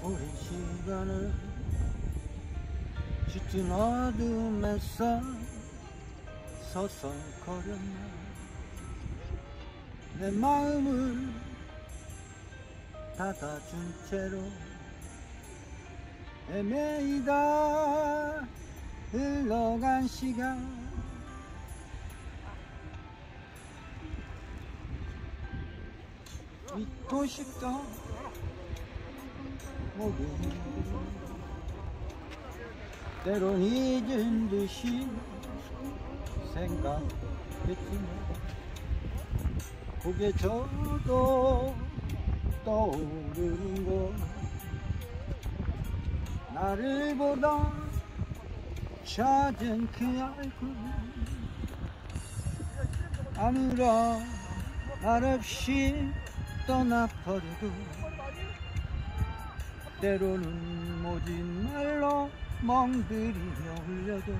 오랜 시간을 짙은 어둠에서 서성거렸나. 내 마음을 닫아준 채로 헤매이다 흘러간 시간. 잊고 싶던 모든 때론 잊은 듯이 생각했지만 고개 저도 떠오르는 곳, 나를 보다 찾은 그 얼굴, 아무런 말 없이 떠나버려도 때로는 모진 말로 멍들이며 흘려도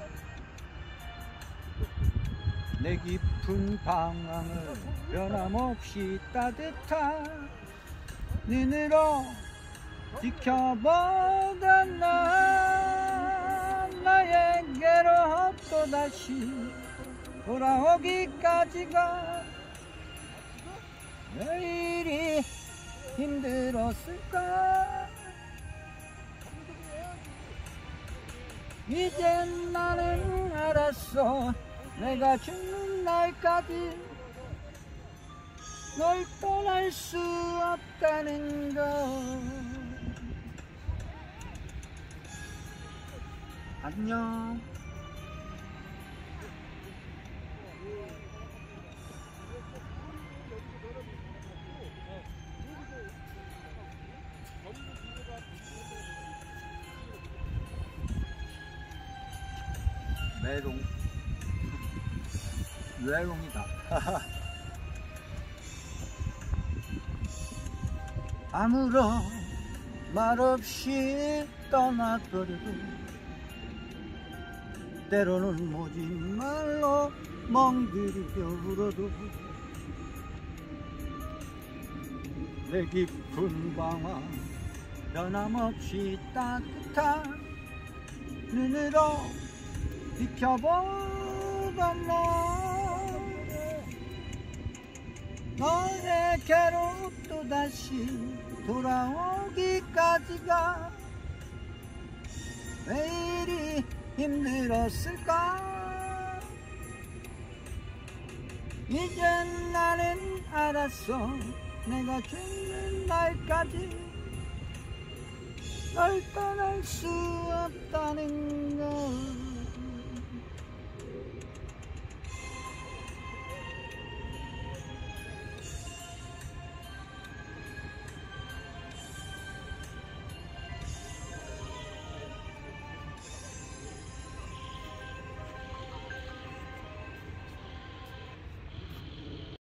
내 깊은 방황을 변함없이 따뜻한 눈으로 지켜보던 난 나에게로 또다시 돌아오기까지가 왜 이리 힘들었을까. 이젠 나는 알았어. 내가 죽는 날까지 널 떠날 수 없다는 걸. 안녕. 외롱이다. 아무런 말 없이 떠나버려도 때로는 모진 말로 멍들이며 울어도 내 깊은 방황 변함없이 따뜻한 눈으로 비켜보던 너에게로 또다시 돌아오기까지가 왜 이리 힘들었을까. 이젠 나는 알았어. 내가 죽는 날까지 널 떠날 수 없다는 걸.